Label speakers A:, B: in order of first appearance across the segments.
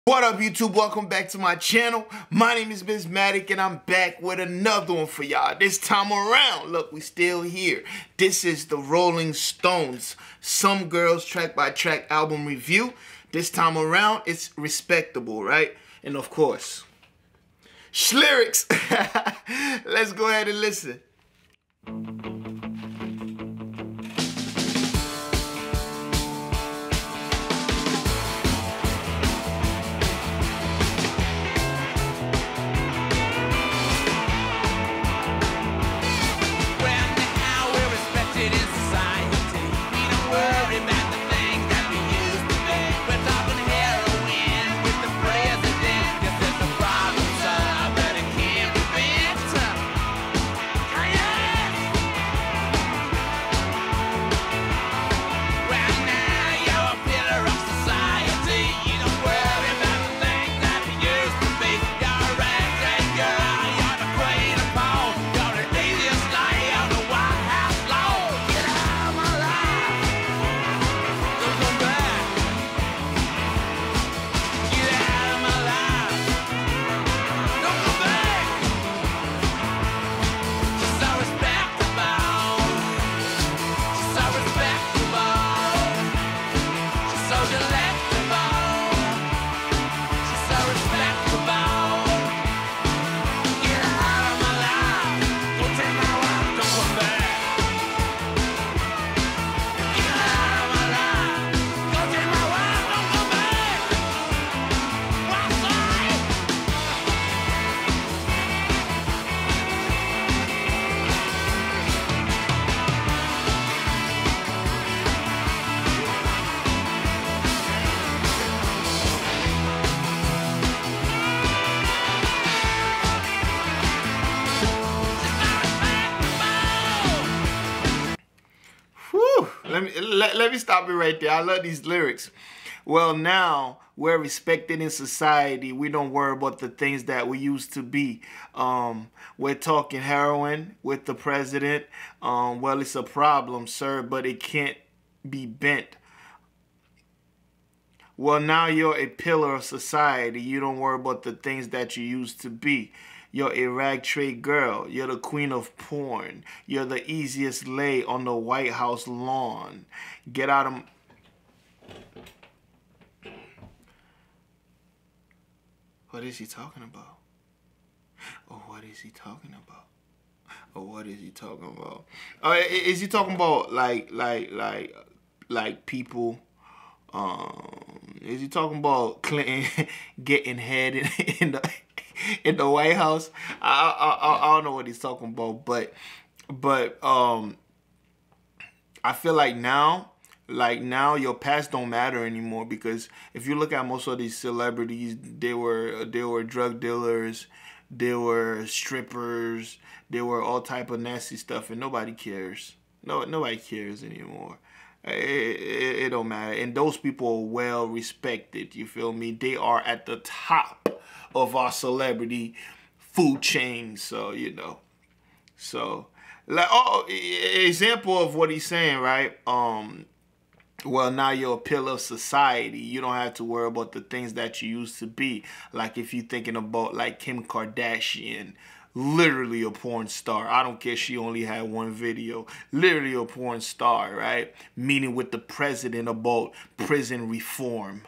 A: What up, YouTube? Welcome back to my channel. My name is Bizmatic and I'm back with another one for y'all. This time around, look, we still here. This is the Rolling Stones Some Girls track by track album review. This time around, it's respectable, right? And of course, lyrics. Let's go ahead and listen. Let me stop it right there. I love these lyrics. Well, now we're respected in society. We don't worry about the things that we used to be. We're talking heroin with the president. Well, it's a problem, sir, but it can't be bent. Well, now you're a pillar of society. You don't worry about the things that you used to be. You're a rag trade girl. You're the queen of porn. You're the easiest lay on the White House lawn. Get out of... What is he talking about? Oh, what is he talking about? Oh, what is he talking about? Is he talking about like people? Is he talking about Clinton getting head in the White House? I don't know what he's talking about, but I feel like now your past don't matter anymore, because if you look at most of these celebrities, they were drug dealers, they were strippers, they were all type of nasty stuff, and nobody cares. Nobody cares anymore. It don't matter. And those people are well respected, you feel me? They are at the top of our celebrity food chain, so you know. So like, example of what he's saying, right? Well, now you're a pillar of society. You don't have to worry about the things that you used to be. Like if you're thinking about like Kim Kardashian, literally a porn star. I don't care, she only had one video. Literally a porn star, right? Meeting with the president about prison reform.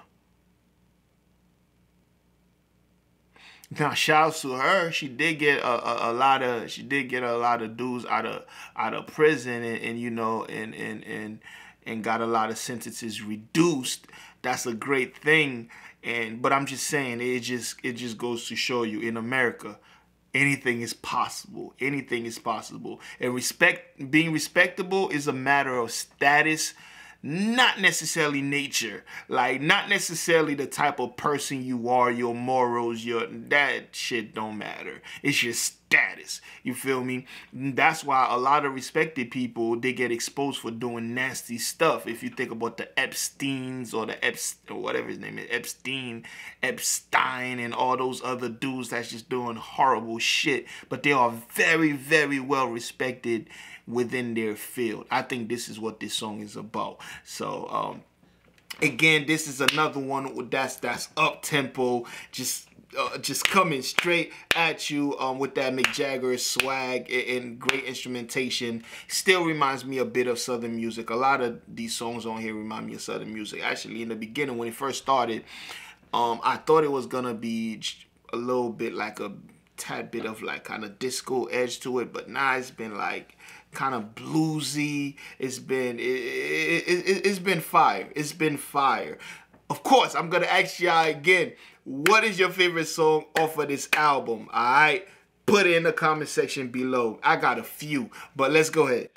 A: Now, shouts to her. She did get a lot of dudes out of prison, and you know, and got a lot of sentences reduced. That's a great thing. But I'm just saying, it just goes to show you, in America, anything is possible. Anything is possible. And being respectable is a matter of status, not necessarily nature. Like, not necessarily the type of person you are, your morals, that shit don't matter. It's your status. You feel me? That's why a lot of respected people, they get exposed for doing nasty stuff. If you think about the Epsteins or or whatever his name is, Epstein, and all those other dudes that's just doing horrible shit. But they are very, very well respected within their field. I think this is what this song is about. So, Again, this is another one that's up tempo, just coming straight at you with that Mick Jagger swag and great instrumentation. Still reminds me a bit of Southern music. A lot of these songs on here remind me of Southern music. Actually, in the beginning when it first started, I thought it was gonna be a little bit like a tad bit of like kind of disco edge to it, but now it's been like kind of bluesy. It's been fire. It's been fire. Of course, I'm gonna ask y'all again, what is your favorite song off of this album? Alright? Put it in the comment section below. I got a few, but let's go ahead.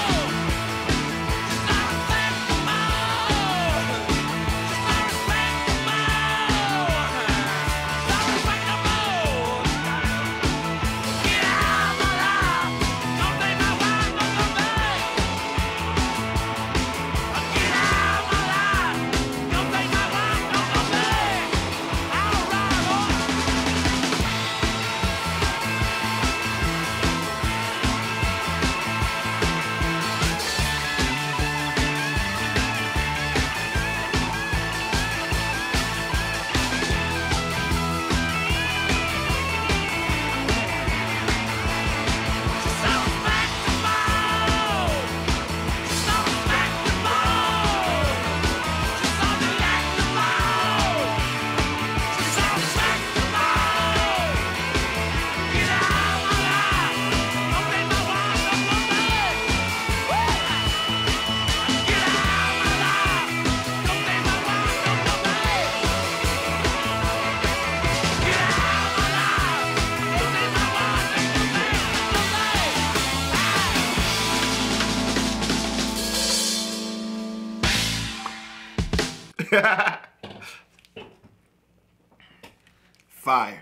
A: Fire.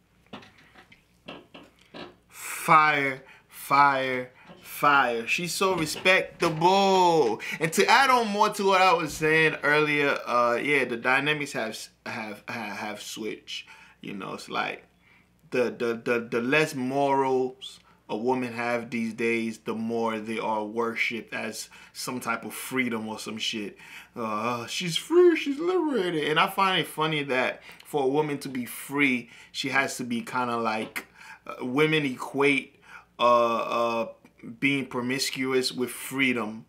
A: Fire, fire, fire. She's so respectable. And to add on more to what I was saying earlier, yeah, the dynamics have switched. You know, it's like the less morals a woman have these days, the more they are worshipped as some type of freedom or some shit. She's free, she's liberated. And I find it funny that for a woman to be free, she has to be kind of like, women equate being promiscuous with freedom.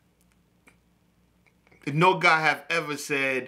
A: No guy have ever said,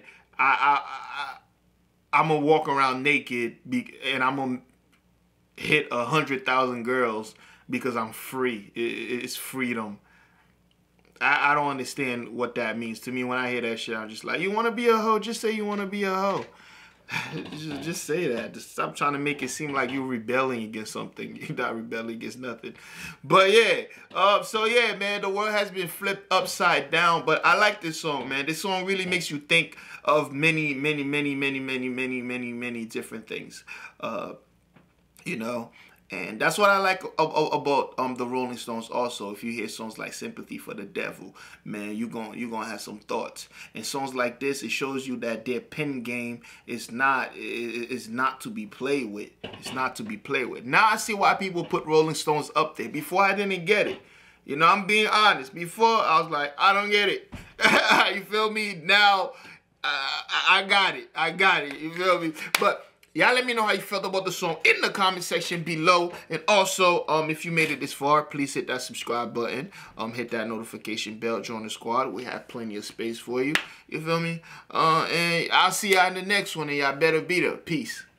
A: I'm gonna walk around naked and I'm gonna hit 100,000 girls because I'm free. It's freedom. I don't understand what that means. To me, when I hear that shit, I'm just like, you want to be a hoe? Just say you want to be a hoe. Just say that. Just stop trying to make it seem like you're rebelling against something. You're not rebelling against nothing. But yeah, so yeah, man, the world has been flipped upside down. But I like this song, man. This song really makes you think of many different things. You know, and that's what I like about the Rolling Stones. Also, if you hear songs like "Sympathy for the Devil," man, you're gonna have some thoughts. And songs like this, it shows you that their pen game is not to be played with. It's not to be played with. Now I see why people put Rolling Stones up there. Before I didn't get it. You know, I'm being honest. Before I was like, I don't get it. You feel me? Now I got it. I got it. You feel me? But y'all let me know how you felt about the song in the comment section below. And also, if you made it this far, please hit that subscribe button. Hit that notification bell. Join the squad. We have plenty of space for you. You feel me? And I'll see y'all in the next one. And y'all better be there. Peace.